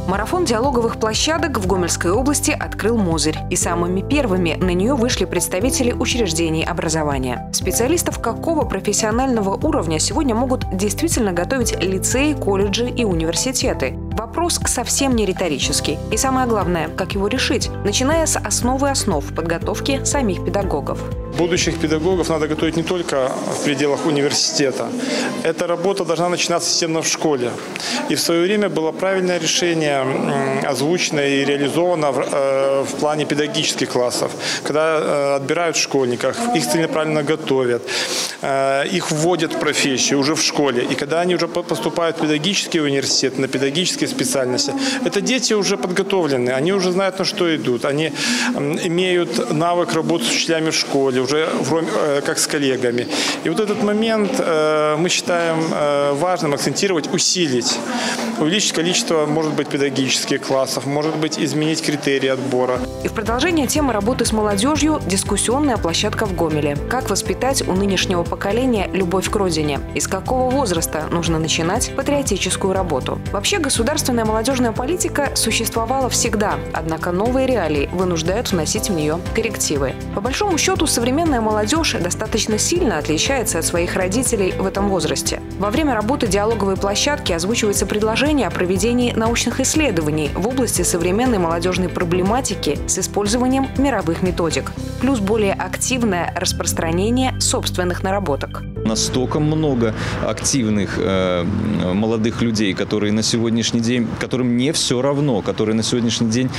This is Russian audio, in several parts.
Марафон диалоговых площадок в Гомельской области открыл Мозырь. И самыми первыми на нее вышли представители учреждений образования. Специалистов какого профессионального уровня сегодня могут действительно готовить лицеи, колледжи и университеты? Вопрос совсем не риторический. И самое главное, как его решить, начиная с основы основ подготовки самих педагогов. Будущих педагогов надо готовить не только в пределах университета. Эта работа должна начинаться системно в школе. И в свое время было правильное решение, озвучено и реализовано в плане педагогических классов, когда отбирают школьников, их целенаправленно готовят, их вводят в профессию уже в школе. И когда они уже поступают в педагогический университет, на педагогические специальности, это дети уже подготовлены, они уже знают, на что идут, они имеют навык работы с учителями в школе, уже как с коллегами. И вот этот момент мы считаем важным акцентировать, усилить, увеличить количество, может быть, педагогических классов, может быть, изменить критерии отбора. И в продолжение темы работы с молодежью дискуссионная площадка в Гомеле. Как воспитать у нынешнего поколения любовь к родине? И с какого возраста нужно начинать патриотическую работу? Вообще, государственная молодежная политика существовала всегда, однако новые реалии вынуждают вносить в нее коррективы. По большому счету, современная молодежь достаточно сильно отличается от своих родителей в этом возрасте. Во время работы диалоговой площадки озвучивается предложение о проведении научных исследований в области современной молодежной проблематики с использованием мировых методик, плюс более активное распространение собственных наработок. Настолько много активных молодых людей, которые на сегодняшний день, которым не все равно, которые на сегодняшний день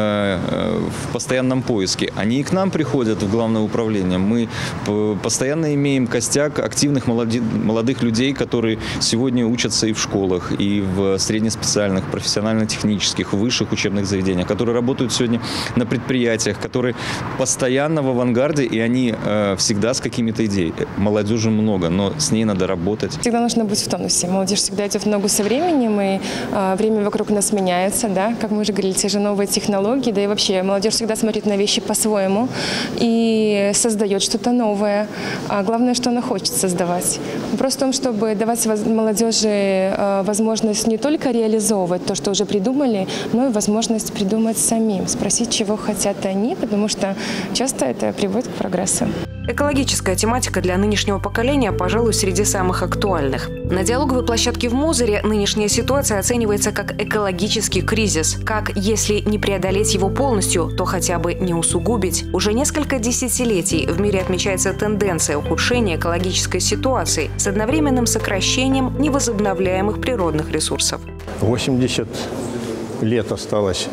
в постоянном поиске. Они и к нам приходят в главное управление. Мы постоянно имеем костяк активных молодых людей, которые сегодня учатся и в школах, и в среднеспециальных, профессионально-технических, высших учебных заведениях, которые работают сегодня на предприятиях, которые постоянно в авангарде, и они всегда с какими-то идеями. Молодежи много, но с ней надо работать. Всегда нужно быть в тонусе. Молодежь всегда идет в ногу со временем, и время вокруг нас меняется, да, как мы уже говорили, те же новые технологии, да и вообще молодежь всегда смотрит на вещи по-своему и создает что-то новое. А главное, что она хочет создавать. Вопрос в том, чтобы давать молодежи возможность не только реализовывать то, что уже придумали, но и возможность придумать самим, спросить, чего хотят они, потому что часто это приводит к прогрессу. Экологическая тематика для нынешнего поколения, пожалуй, среди самых актуальных. На диалоговой площадке в Мозыре нынешняя ситуация оценивается как экологический кризис. Как, если не преодолеть его полностью, то хотя бы не усугубить. Уже несколько десятилетий в мире отмечается тенденция ухудшения экологической ситуации с одновременным сокращением невозобновляемых природных ресурсов. 80 лет осталось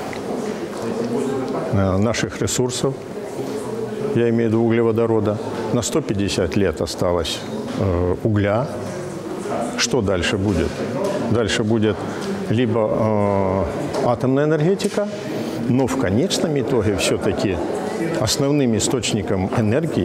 наших ресурсов. Я имею в виду углеводорода. На 150 лет осталось угля. Что дальше будет? Дальше будет либо атомная энергетика, но в конечном итоге все-таки основным источником энергии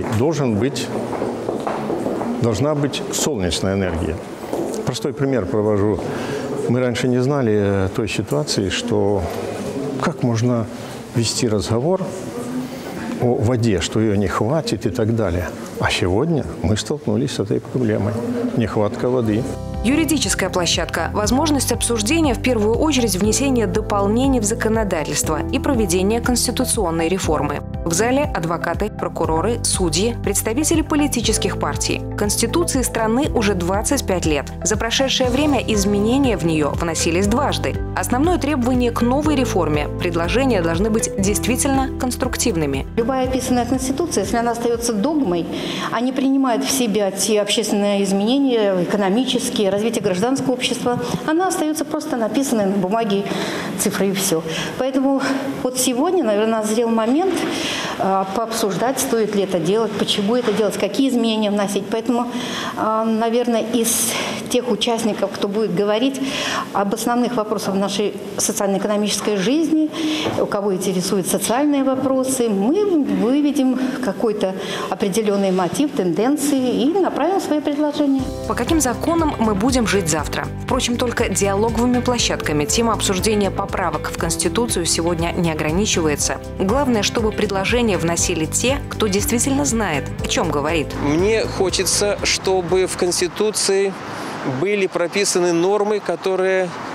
должна быть солнечная энергия. Простой пример привожу. Мы раньше не знали той ситуации, что как можно вести разговор о воде, что ее не хватит и так далее. А сегодня мы столкнулись с этой проблемой. Нехватка воды. Юридическая площадка – возможность обсуждения, в первую очередь, внесения дополнений в законодательство и проведения конституционной реформы. В зале адвокаты, прокуроры, судьи, представители политических партий. Конституции страны уже 25 лет. За прошедшее время изменения в нее вносились дважды. Основное требование к новой реформе – предложения должны быть действительно конструктивными. Любая описанная Конституция, если она остается догмой, а не принимает в себя те общественные изменения, экономические, развитие гражданского общества, она остается просто написанной на бумаге, цифры и все. Поэтому вот сегодня, наверное, назрел момент пообсуждать, стоит ли это делать, почему это делать, какие изменения вносить. Поэтому, наверное, из тех участников, кто будет говорить об основных вопросах нашей социально-экономической жизни, у кого интересуют социальные вопросы, мы выведем какой-то определенный мотив, тенденции и направим свои предложения. По каким законам мы будем жить завтра? Впрочем, только диалоговыми площадками тема обсуждения поправок в Конституцию сегодня не ограничивается. Главное, чтобы предложения вносили те, кто действительно знает, о чем говорит. Мне хочется, чтобы в Конституции были прописаны нормы, которые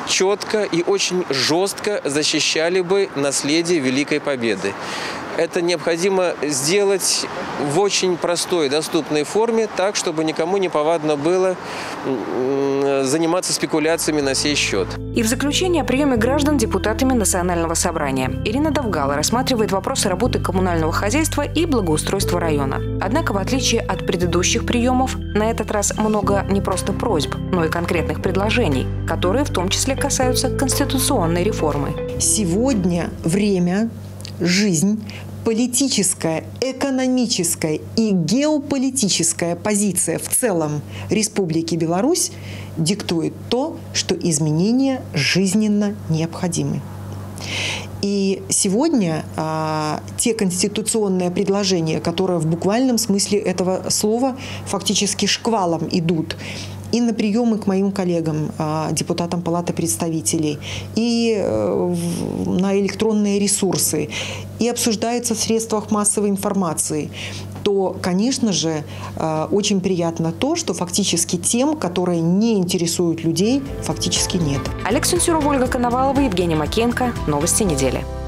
четко и очень жестко защищали бы наследие Великой Победы. Это необходимо сделать в очень простой, доступной форме, так, чтобы никому не повадно было заниматься спекуляциями на сей счет. И в заключение о приеме граждан депутатами Национального собрания. Ирина Довгала рассматривает вопросы работы коммунального хозяйства и благоустройства района. Однако, в отличие от предыдущих приемов, на этот раз много не просто просьб, но и конкретных предложений, которые в том числе касаются конституционной реформы. Сегодня время, жизнь, политическая, экономическая и геополитическая позиция в целом Республики Беларусь диктует то, что изменения жизненно необходимы. И сегодня те конституционные предложения, которые в буквальном смысле этого слова фактически шквалом идут и на приемы к моим коллегам, депутатам Палаты представителей, и на электронные ресурсы, и обсуждаются в средствах массовой информации, то, конечно же, очень приятно то, что фактически тем, которые не интересуют людей, фактически нет. Олег Сенцюров, Ольга Коновалова, Евгений Макеенко. Новости недели.